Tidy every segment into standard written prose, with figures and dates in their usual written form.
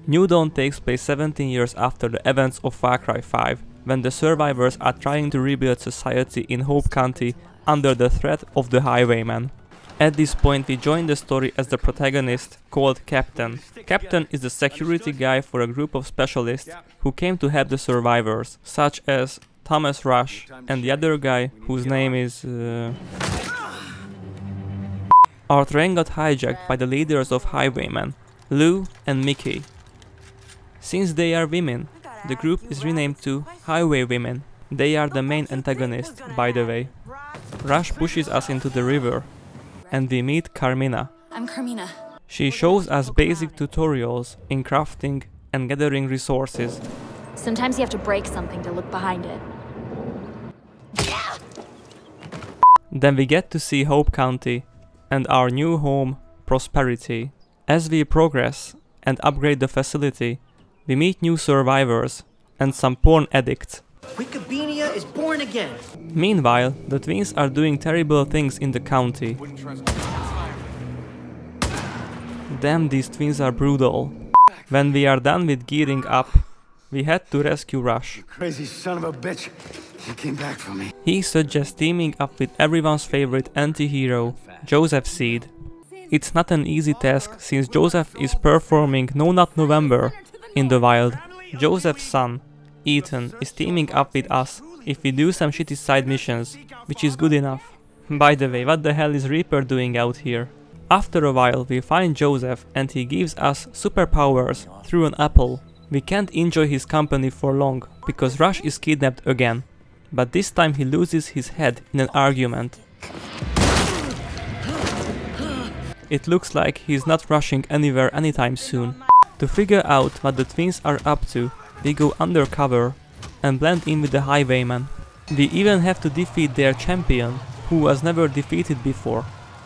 New Dawn takes place 17 years after the events of Far Cry 5, when the survivors are trying to rebuild society in Hope County under the threat of the Highwaymen. At this point we join the story as the protagonist, called Captain. Captain is the security guy for a group of specialists who came to help the survivors, such as Thomas Rush and the other guy whose name is... Our train got hijacked by the leaders of Highwaymen, Lou and Mickey. Since they are women, the group is renamed to Highway Women. They are the main antagonists, by the way. Rush pushes us into the river, and we meet Carmina. I'm Carmina. She shows us basic tutorials in crafting and gathering resources. Sometimes you have to break something to look behind it. Then we get to see Hope County and our new home, Prosperity. As we progress and upgrade the facility, we meet new survivors and some porn addicts. Wikibeenia is born again. Meanwhile, the twins are doing terrible things in the county. Damn, these twins are brutal. When we are done with gearing up, we had to rescue Rush. You crazy son of a bitch. You came back for me. He suggests teaming up with everyone's favorite anti-hero, Joseph Seed. It's not an easy task since Joseph is performing No Nut November in the wild. Joseph's son, Ethan, is teaming up with us if we do some shitty side missions, which is good enough. By the way, what the hell is Reaper doing out here? After a while we find Joseph and he gives us superpowers through an apple. We can't enjoy his company for long, because Rush is kidnapped again. But this time he loses his head in an argument. It looks like he's not rushing anywhere anytime soon. To figure out what the twins are up to, we go undercover and blend in with the Highwaymen. We even have to defeat their champion, who was never defeated before.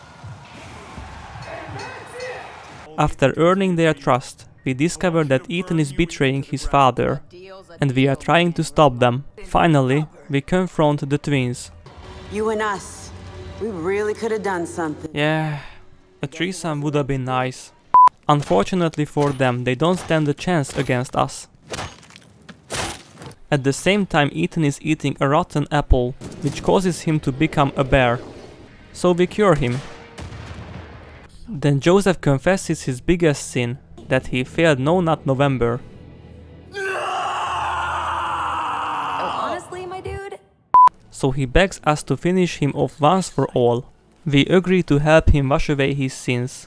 After earning their trust, we discover that Ethan is betraying his father, and we are trying to stop them. Finally, we confront the twins. You and us, we really could have done something. Yeah, a threesome would have been nice. Unfortunately for them, they don't stand a chance against us. At the same time, Ethan is eating a rotten apple, which causes him to become a bear. So we cure him. Then Joseph confesses his biggest sin, that he failed No Nut November. Honestly, my dude? So he begs us to finish him off once for all. We agree to help him wash away his sins.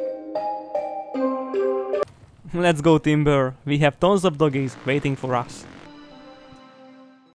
Let's go, Timber. We have tons of doggies waiting for us.